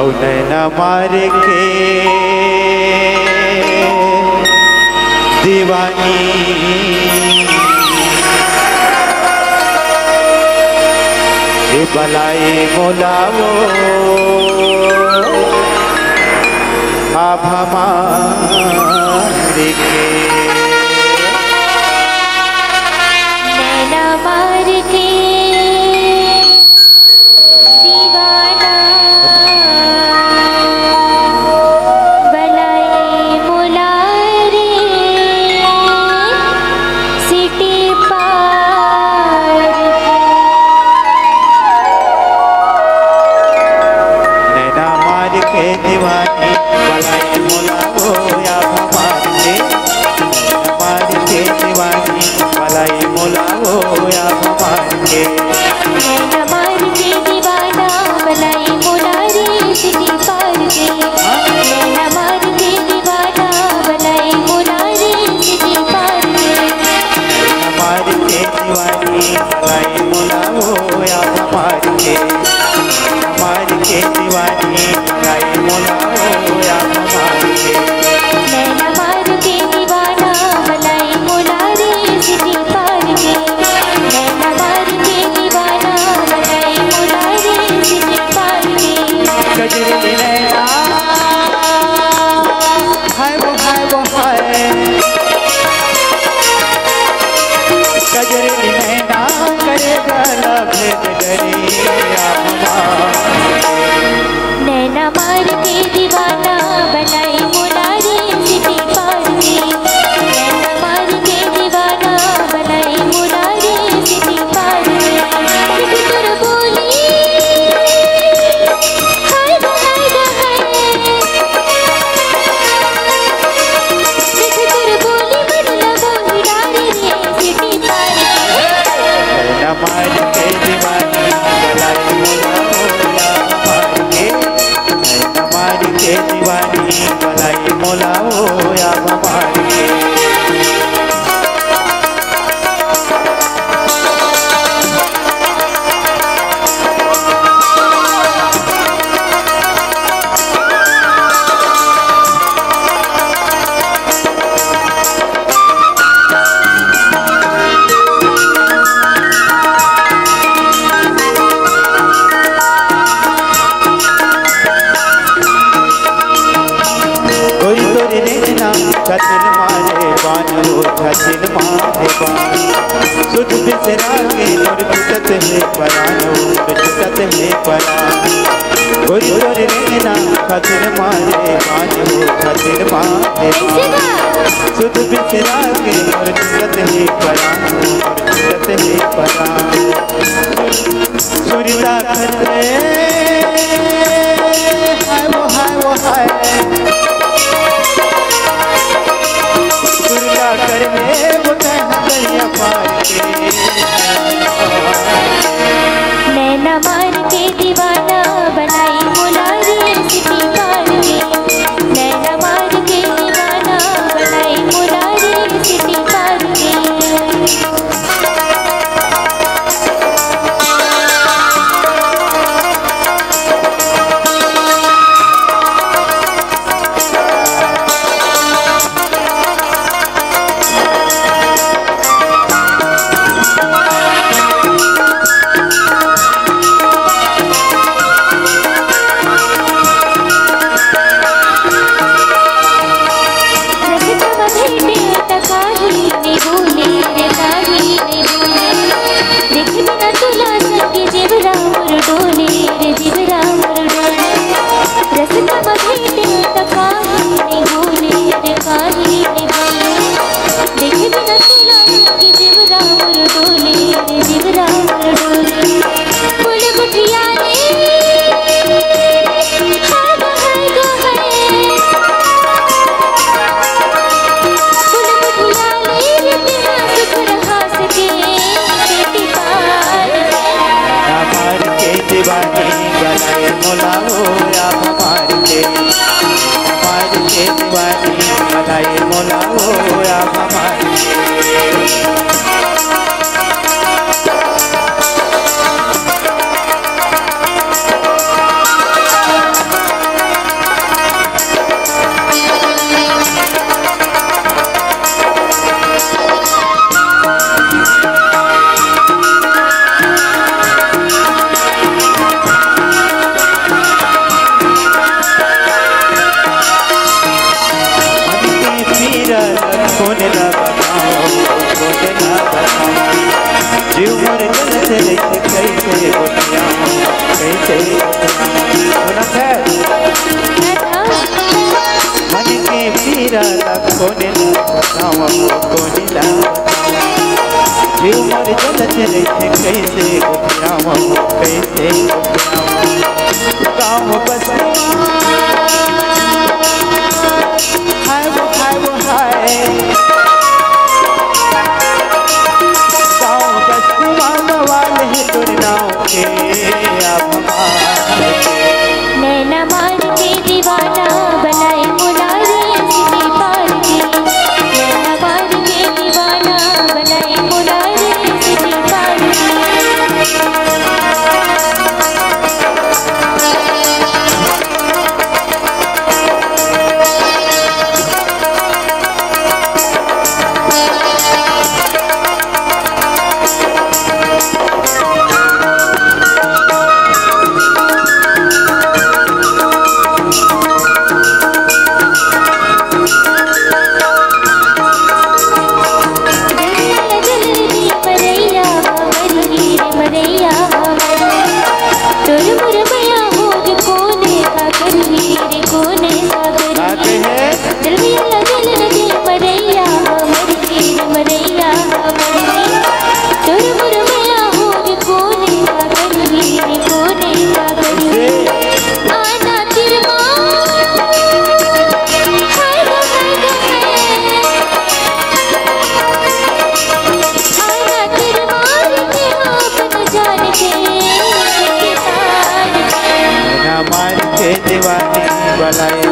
नैना मार के दीवानी ये बलाई मोलावो आप हमारे के नैना मार के दीवाना बलाई मुलारे सिटी पार नैना मार के दीवानी बलाई मोलावो आप हमारे मार के दीवानी बलाई मोलावो आप हमारे नैना मार के दीवाना बलाई मुलारे सिटी पार के नैना मार के दीवाना बलाई मुलारे सिटी पार के मार के दीवानी बलाई मोलावो आप हमारे मार के दीवानी बलाई मोलावो आप हमारे नैना मार के दीवाना बलाई मुलारे सिटी पार के नैना मार के दीवाना बलाई मुलारे सिटी पार के गजरी नैना हाय वो हाय गजरी नैना करेगा भेद डरिया नैना मार के दीवाना बलाई मुलारे सिटी पार के नैना मार के दीवाना बलाई मुलारे सिटी पार के तुर बोली हाय गो हाय तुर बोली मन लगो हिडारे रे सिटी पार के नैना मार के दीवानी बलाई मोलावो आप हमारे नैना मार के दीवानी बलाई मोलावो आप हमारे छतिन मारे बानो छतिन मारे बान सुध बिसरा के और टूटत है परानो टूटत है परान कोई तोर रहना छतिन मारे बानो छतिन मारे बान सुध बिसरा के और टूटत है परानो टूटत है परान सुरता खतरे हाय वो हाय करने वो कहना पार के नैना मार के दीवाना बनाई मुलारे सिटी पार के नैना मार के दीवाना बनाई मुलारे सिटी पार के कैसे मन के पीरा कोने बताओ कोने जीव मर जलत रहे कैसे बताओ कैसे गाँव बसवा हाय वो गाँव बसवा वाले दुनियाओं के अब नैना मार के दीवाना बनाए मुरारी सिटी पार के नैना मार के दीवाना बनाए मुरारी सिटी पार दीवानी बनाए